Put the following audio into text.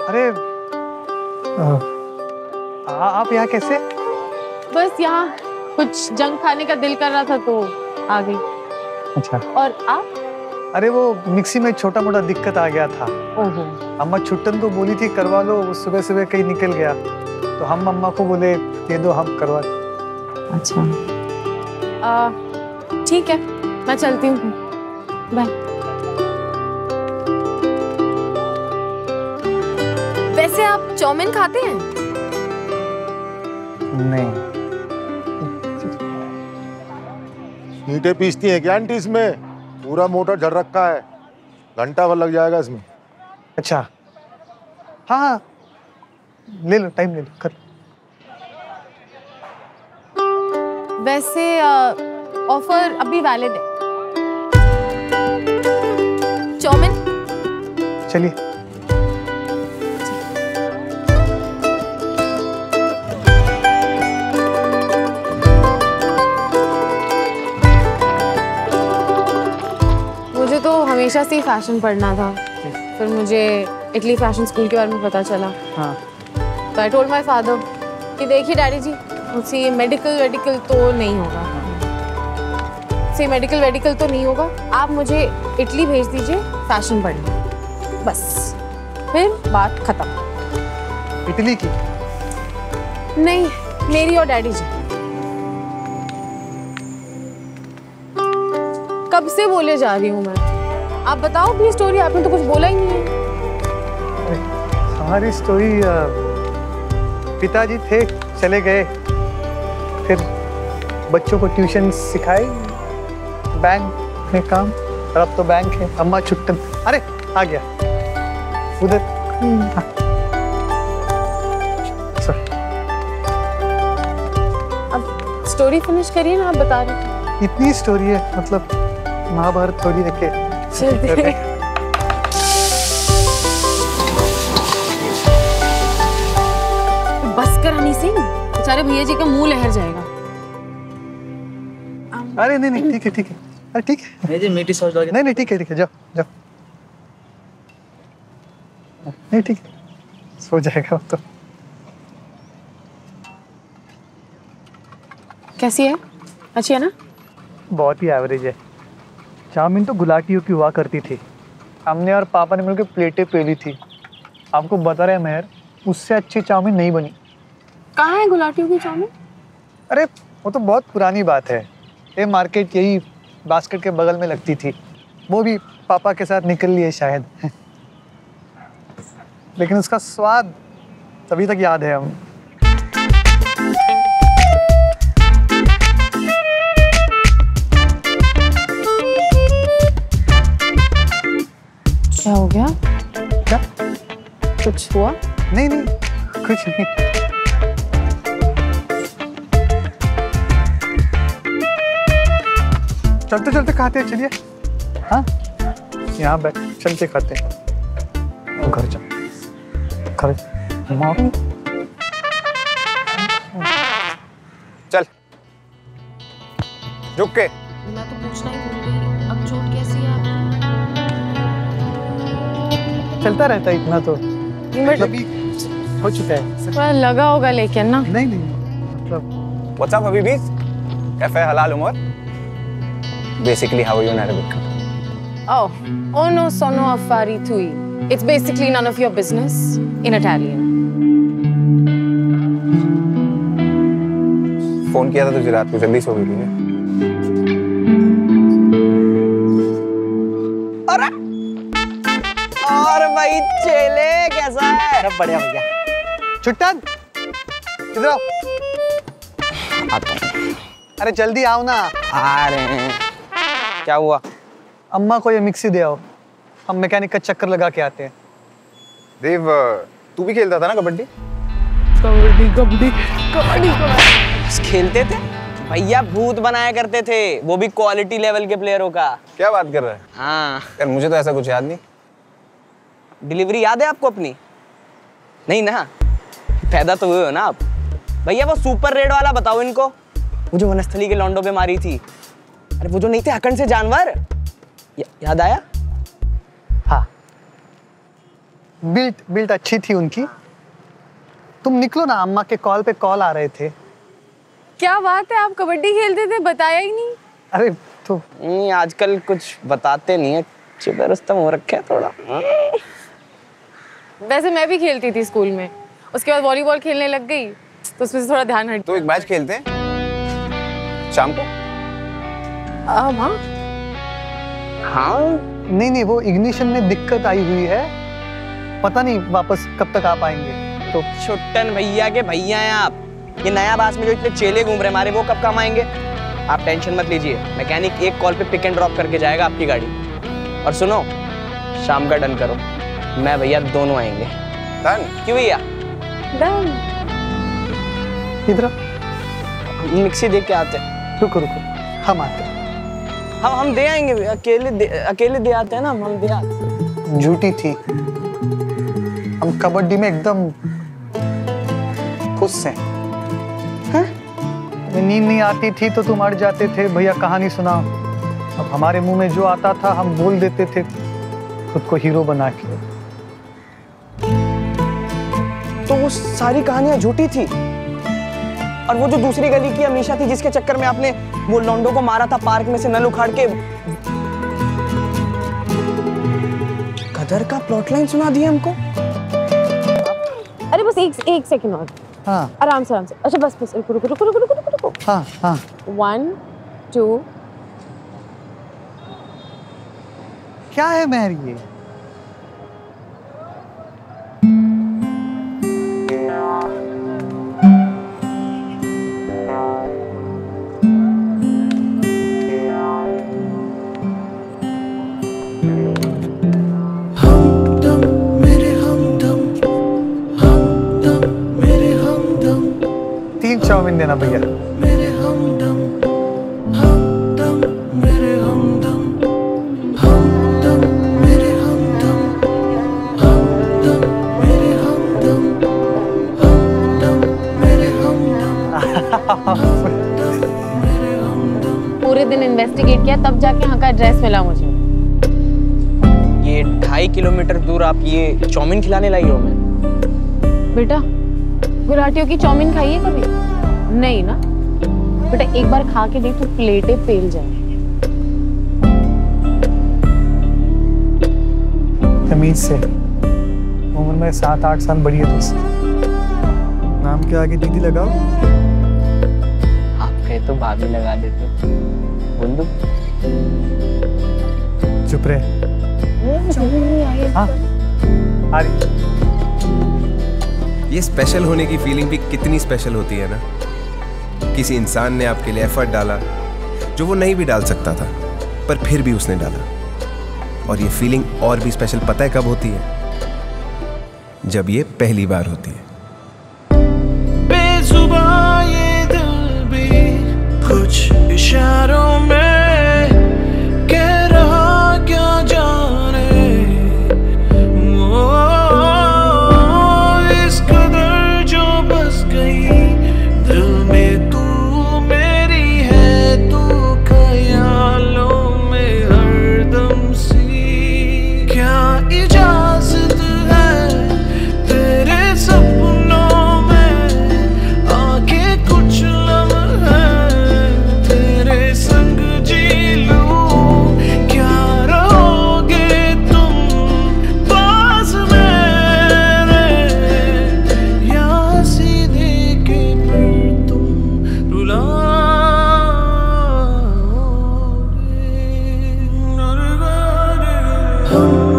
अरे आप यहाँ कैसे? बस यहाँ कुछ जंक खाने का दिल कर रहा था तो आ गई। अच्छा। और आप? अरे वो मिक्सी में छोटा मोटा दिक्कत आ गया था। ओहो। अम्मा छुट्टन को बोली थी करवा लो, वो सुबह सुबह कहीं निकल गया तो हम अम्मा को बोले दे दो, हम करवा। अच्छा ठीक है, मैं चलती हूँ, बाय। वैसे आप चाउमीन खाते हैं? नहीं। ईंटें पीसती हैं क्या आंटी? इसमें पूरा मोटर झड़ रखा है, घंटा भर लग जाएगा इसमें। अच्छा हाँ ले लो, टाइम ले लो, कर। वैसे ऑफर अभी वैलिड है। चाउमीन चलिए। मुझे तो हमेशा से ही फैशन पढ़ना था, फिर मुझे इटली फैशन स्कूल के बारे में पता चला। हाँ। तो आई टोल्ड माय फादर कि देखिए डैडी जी, मुझसे मेडिकल तो नहीं होगा, से मेडिकल तो नहीं होगा, आप मुझे इटली भेज दीजिए फैशन पढ़ने, बस। फिर बात खत्म। इटली की? नहीं, मेरी और डैडी जी। कब से बोले जा रही हूँ मैं, आप बताओ अपनी स्टोरी, आपने तो कुछ बोला ही नहीं है। हमारी स्टोरी, पिताजी थे, चले गए, फिर बच्चों को ट्यूशन सिखाए, बैंक में काम, और अब तो बैंक है। अम्मा छुट्टन, अरे आ गया उधर। अब स्टोरी फिनिश करिए ना, आप बता रहे थे। इतनी स्टोरी है, मतलब महाभारत थोड़ी है के। बस कर हनी सिंह, बेचारे भैया जी का मुंह लहर जाएगा। अरे नहीं ठीक है ठीक है, अरे ठीक है। नहीं जी मीठी सॉस डाल। नहीं ठीक है जाओ जाओ। नहीं ठीक है, सो जाएगा वो तो। कैसी है? अच्छी है ना? बहुत ही एवरेज है। चाउमीन तो गुलाटियों की हुआ करती थी, हमने और पापा ने मिलकर प्लेटें पेली थी। आपको बता रहे मेहर, उससे अच्छी चाउमीन नहीं बनी। कहाँ है गुलाटियों की चाउमीन? अरे वो तो बहुत पुरानी बात है, ये मार्केट यही बास्केट के बगल में लगती थी, वो भी पापा के साथ निकल लिए शायद। लेकिन उसका स्वाद तभी तक याद है हम। क्या हो गया? क्या? कुछ हुआ? नहीं कुछ नहीं। चलते चलते खाते हैं, चलिए। हाँ यहाँ बैठ, चलते खाते हैं। घर चल, घर चल रुक के। मैं तो पूछना ही भूल गई, अब चोट कैसी है? चलता रहता है इतना तो, मतलब हो चुका है। थोड़ा लगा होगा लेकिन ना। नहीं मतलब। What's up हबीबीज? कैफे हलाल उमर? Basically how are you in Arabic? Oh no sono affari tui. It's basically none of your business in Italian. Phone किया था तुझे रात को, जल्दी सो गई थी। अरे और भाई चेले कैसा है? सब बढ़िया भैया। छुट्टन इधर आओ। आता हूँ। अरे जल्दी आओ ना। आ रहे हैं। क्या हुआ? अम्मा को ये मिक्सी दे आओ, हम मैकेनिक का चक्कर लगा के आते हैं। देव तू भी खेलता था ना कबड्डी? कबड्डी खेलते थे भैया, भूत बनाया करते थे, वो भी क्वालिटी लेवल के प्लेयरों का। क्या बात कर रहा है? हाँ यार मुझे तो ऐसा कुछ याद नहीं। डिलीवरी याद है आपको अपनी? नहीं ना, पैदा तो हुए हो ना आप। भैया वो सुपर रेड वाला बताओ इनको, वो जो वनस्थली के लॉन्डो पे मारी थी। अरे वो जो नहीं थे अखंड से जानवर, याद आया? हाँ बिल्ट अच्छी थी उनकी। तुम निकलो ना, अम्मा के कॉल पे कॉल आ रहे थे। क्या बात है, आप कबड्डी खेलते थे, बताया ही नहीं। अरे तो नहीं, आजकल कुछ बताते नहीं है, चिपे रुस्तम हो रखे है थोड़ा। वैसे मैं भी खेलती थी स्कूल में, उसके बाद वॉलीबॉल खेलने लग गई तो उसमें से थोड़ा ध्यान हट। तो एक मैच खेलते हैं शाम को। हाँ हाँ नहीं, वो इग्निशन में दिक्कत आई हुई है, पता नहीं वापस कब तक आ पाएंगे। तो छुट्टन भैया के भैया हैं आप। ये नया बास में जो इतने चेले घूम रहे हमारे, वो कब काम आएंगे? आप टेंशन मत लीजिए, मैकेनिक एक कॉल पे पिक एंड ड्रॉप करके जाएगा आपकी गाड़ी। और सुनो, शाम का डन करो, मैं भैया दोनों आएंगे। डन? क्यों भैया? डन। इधर मिक्सी देख के आते हैं। रुको, हम आते हैं। हम दे आएंगे, अकेले दे आते हैं ना, हम दे आते। झूठी थी, हम कबड्डी में एकदम खुश हैं। नींद नहीं आती थी तो तुम अड़ जाते थे, भैया कहानी सुनाओ। अब हमारे मुंह में जो आता था हम बोल देते थे, खुद को हीरो बना के। तो वो सारी कहानियां झूठी थी, और वो जो दूसरी गली की अमीशा थी जिसके चक्कर में आपने वो लौंडो को मारा था पार्क में से नल उखाड़ के, कदर का प्लॉट लाइन सुना दिया हमको। अरे बस एक सेकंड और। हाँ आराम से। अच्छा बस रुको। हाँ 1 2। क्या है महर ये? तीन चाउमीन देना भैया। पूरे दिन इन्वेस्टिगेट किया तब जाके यहाँ का एड्रेस मिला मुझे। ये 2.5 किलोमीटर दूर आप ये चाउमीन खिलाने लाई हो मैं? बेटा गुलाटियों की चाउमीन खाई है कभी? नहीं ना बेटा, एक बार खा के देख तो प्लेटें फेल जाए। तमीज से, उम्र में 7-8 साल बड़ी है तुझसे। नाम के आगे दीदी लगाओ। आप कहे तो भाभी लगा देते। बुंदू चुप रहे। हाँ आ रही। ये स्पेशल होने की फीलिंग भी कितनी स्पेशल होती है ना। किसी इंसान ने आपके लिए एफर्ट डाला जो वो नहीं भी डाल सकता था, पर फिर भी उसने डाला। और ये फीलिंग और भी स्पेशल पता है कब होती है? जब ये पहली बार होती है। बेजुबां ये दिल भी कुछ इशारों में कह रहा क्या जाने। इस कदर जो बस गई दिल में, तू मेरी है, तू ख्यालों में हरदम सी। क्या इजाजत है तेरे सपनों में आके कुछ लम्हे तेरे संग जी लूं। क्या रहोगे तुम पास मेरे, या सीधे के फिर तुम रुलाओगे। हम